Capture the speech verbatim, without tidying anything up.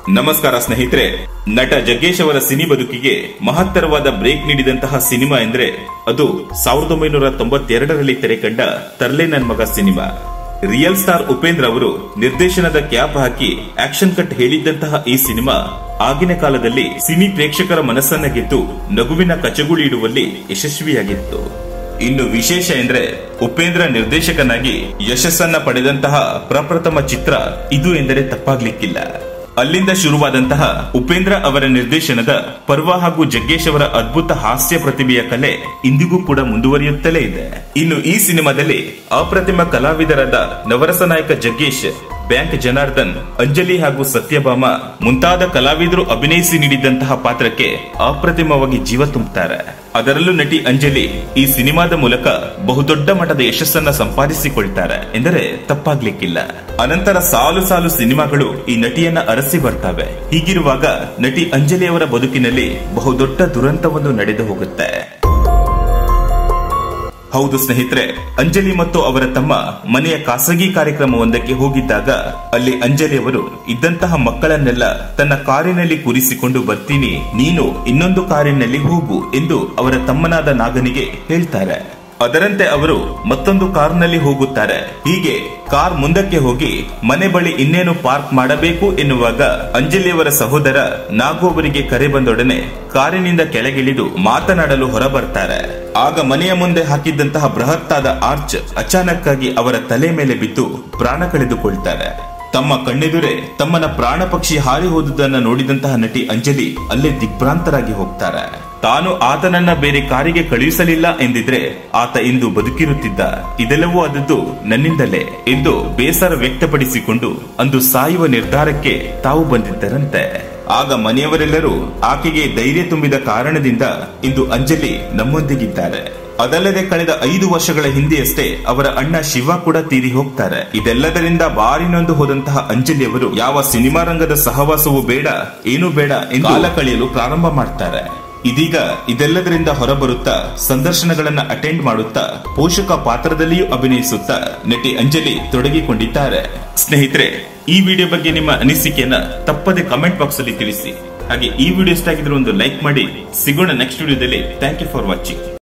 ನಮಸ್ಕಾರ ಸ್ನೇಹಿತರೆ, ನಟ ಜಗ್ಗೇಶ್ ಅವರ ಸಿನಿ ಬದುಕಿಗೆ ಮಹತ್ತರವಾದ ಬ್ರೇಕ್ ನೀಡಿದಂತಹ ಸಿನಿಮಾ ಎಂದ್ರೆ ಅದು ಸಾವಿರದ ಒಂಬೈನೂರ ತೊಂಬತ್ತೆರಡರಲ್ಲಿ ತೆರೆ ಕಂಡ ತರ್ಲೆ ನನ್ ಮಗ ಸಿನಿಮಾ. ರಿಯಲ್ ಸ್ಟಾರ್ ಉಪೇಂದ್ರ ಅವರು ನಿರ್ದೇಶನದ ಕ್ಯಾಪ್ ಹಾಕಿ ಆಕ್ಷನ್ ಕಟ್ ಹೇಳಿದ್ದಂತಹ ಈ ಸಿನಿಮಾ ಆಗಿನ ಕಾಲದಲ್ಲಿ ಸಿನಿ ಪ್ರೇಕ್ಷಕರ ಮನಸ್ಸನ್ನ ಗೆದ್ದು ನಗುವಿನ ಕಚಗುಳಿ ಇಡುವಲ್ಲಿ ಯಶಸ್ವಿಯಾಗಿತ್ತು. ಇನ್ನು ವಿಶೇಷ ಎಂದ್ರೆ ಉಪೇಂದ್ರ ನಿರ್ದೇಶಕನಾಗಿ ಯಶಸ್ಸನ್ನ ಪಡೆದಂತಹ ಪ್ರಪ್ರಥಮ ಚಿತ್ರ ಇದು ಎಂದರೆ ತಪ್ಪಾಗ್ಲಿಕ್ಕಿಲ್ಲ. ಅಲ್ಲಿಂದ ಶುರುವಾದಂತಹ ಉಪೇಂದ್ರ ಅವರ ನಿರ್ದೇಶನದ ಪರ್ವ ಹಾಗೂ ಜಗ್ಗೇಶ್ ಅವರ ಅದ್ಭುತ ಹಾಸ್ಯ ಪ್ರತಿಭೆಯ ಕಲೆ ಇಂದಿಗೂ ಕೂಡ ಮುಂದುವರಿಯುತ್ತಲೇ ಇದೆ. ಇನ್ನು ಈ ಸಿನಿಮಾದಲ್ಲಿ ಅಪ್ರತಿಮ ಕಲಾವಿದರಾದ ನವರಸ ನಾಯಕ ಜಗ್ಗೇಶ್, ಬ್ಯಾಂಕ್ ಜನಾರ್ದನ್, ಅಂಜಲಿ ಹಾಗೂ ಸತ್ಯಭಾಮ ಮುಂತಾದ ಕಲಾವಿದರು ಅಭಿನಯಿಸಿ ನೀಡಿದಂತಹ ಪಾತ್ರಕ್ಕೆ ಅಪ್ರತಿಮವಾಗಿ ಜೀವ ತುಂಬುತ್ತಾರೆ. ಅದರಲ್ಲೂ ನಟಿ ಅಂಜಲಿ ಈ ಸಿನಿಮಾದ ಮೂಲಕ ಬಹುದೊಡ್ಡ ಮಟ್ಟದ ಯಶಸ್ಸನ್ನ ಸಂಪಾದಿಸಿಕೊಳ್ತಾರೆ ಎಂದರೆ ತಪ್ಪಾಗ್ಲಿಕ್ಕಿಲ್ಲ. ಅನಂತರ ಸಾಲು ಸಾಲು ಸಿನಿಮಾಗಳು ಈ ನಟಿಯನ್ನ ಅರಸಿ ಬರ್ತವೆ. ಹೀಗಿರುವಾಗ ನಟಿ ಅಂಜಲಿ ಅವರ ಬದುಕಿನಲ್ಲಿ ಬಹುದೊಡ್ಡ ದುರಂತವೊಂದು ನಡೆದು ಹೋಗುತ್ತೆ. ಹೌದು ಸ್ನೇಹಿತರೆ, ಅಂಜಲಿ ಮತ್ತು ಅವರ ತಮ್ಮ ಮನೆಯ ಖಾಸಗಿ ಕಾರ್ಯಕ್ರಮವೊಂದಕ್ಕೆ ಹೋಗಿದ್ದಾಗ ಅಲ್ಲಿ ಅಂಜಲಿ ಅವರು ಇದ್ದಂತಹ ಮಕ್ಕಳನ್ನೆಲ್ಲ ತನ್ನ ಕಾರಿನಲ್ಲಿ ಕೂರಿಸಿಕೊಂಡು ಬರ್ತೀನಿ, ನೀನು ಇನ್ನೊಂದು ಕಾರಿನಲ್ಲಿ ಹೋಗು ಎಂದು ಅವರ ತಮ್ಮನಾದ ನಾಗನಿಗೆ ಹೇಳ್ತಾರೆ. ಅದರಂತೆ ಅವರು ಮತ್ತೊಂದು ಕಾರ್ನಲ್ಲಿ ಹೋಗುತ್ತಾರೆ. ಹೀಗೆ ಕಾರ್ ಮುಂದಕ್ಕೆ ಹೋಗಿ ಮನೆ ಬಳಿ ಇನ್ನೇನು ಪಾರ್ಕ್ ಮಾಡಬೇಕು ಎನ್ನುವಾಗ ಅಂಜಲಿಯವರ ಸಹೋದರ ನಾಗು ಅವರಿಗೆ ಕರೆ ಬಂದೊಡನೆ ಕಾರಿನಿಂದ ಕೆಳಗಿಳಿದು ಮಾತನಾಡಲು ಹೊರಬರ್ತಾರೆ. ಆಗ ಮನೆಯ ಮುಂದೆ ಹಾಕಿದ್ದಂತಹ ಬೃಹತ್ತಾದ ಆರ್ಚ್ ಅಚಾನಕ್ ಆಗಿ ಅವರ ತಲೆ ಮೇಲೆ ಬಿದ್ದು ಪ್ರಾಣ ಕಳೆದುಕೊಳ್ತಾರೆ. ತಮ್ಮ ಕಣ್ಣೆದುರೇ ತಮ್ಮನ ಪ್ರಾಣ ಪಕ್ಷಿ ಹಾರಿ ಹೋದುದನ್ನ ನೋಡಿದಂತಹ ನಟಿ ಅಂಜಲಿ ಅಲ್ಲೇ ದಿಗ್ಭ್ರಾಂತರಾಗಿ ಹೋಗ್ತಾರೆ. ತಾನು ಆತನನ್ನ ಬೇರೆ ಕಾರಿಗೆ ಕಳುಹಿಸಲಿಲ್ಲ ಎಂದಿದ್ರೆ ಆತ ಇಂದು ಬದುಕಿರುತ್ತಿದ್ದ, ಇದೆಲ್ಲವೂ ಆದದ್ದು ನನ್ನಿಂದಲೇ ಎಂದು ಬೇಸರ ವ್ಯಕ್ತಪಡಿಸಿಕೊಂಡು ಅಂದು ಸಾಯುವ ನಿರ್ಧಾರಕ್ಕೆ ತಾವು ಬಂದಿದ್ದರಂತೆ. ಆಗ ಮನೆಯವರೆಲ್ಲರೂ ಆಕೆಗೆ ಧೈರ್ಯ ತುಂಬಿದ ಕಾರಣದಿಂದ ಇಂದು ಅಂಜಲಿ ನಮ್ಮೊಂದಿಗಿದ್ದಾರೆ. ಅದಲ್ಲದೆ ಕಳೆದ ಐದು ವರ್ಷಗಳ ಹಿಂದೆಯಷ್ಟೇ ಅವರ ಅಣ್ಣ ಶಿವ ಕೂಡ ತೀರಿ ಹೋಗ್ತಾರೆ. ಇದೆಲ್ಲದರಿಂದ ಬಾರಿನೊಂದು ಹೋದಂತಹ ಅಂಜಲಿ ಅವರು ಯಾವ ಸಿನಿಮಾ ರಂಗದ ಸಹವಾಸವೂ ಬೇಡ, ಏನೂ ಬೇಡ ಎಂದು ಕಾಲ ಕಳೆಯಲು ಪ್ರಾರಂಭ ಮಾಡ್ತಾರೆ. ಇದೀಗ ಇದೆಲ್ಲದರಿಂದ ಹೊರಬರುತ್ತಾ ಸಂದರ್ಶನಗಳನ್ನ ಅಟೆಂಡ್ ಮಾಡುತ್ತಾ ಪೋಷಕ ಪಾತ್ರದಲ್ಲಿಯೂ ಅಭಿನಯಿಸುತ್ತಾ ನಟಿ ಅಂಜಲಿ ತೊಡಗಿಕೊಂಡಿದ್ದಾರೆ. ಸ್ನೇಹಿತರೆ, ಈ ವಿಡಿಯೋ ಬಗ್ಗೆ ನಿಮ್ಮ ಅನಿಸಿಕೆಯನ್ನ ತಪ್ಪದೆ ಕಮೆಂಟ್ ಬಾಕ್ಸ್ ಅಲ್ಲಿ ತಿಳಿಸಿ. ಹಾಗೆ ಈ ವಿಡಿಯೋ ಇಷ್ಟ ಆಗಿದ್ರೆ ಒಂದು ಲೈಕ್ ಮಾಡಿ. ಸಿಗೋಣ ನೆಕ್ಸ್ಟ್ ವಿಡಿಯೋದಲ್ಲಿ. Thank you for watching.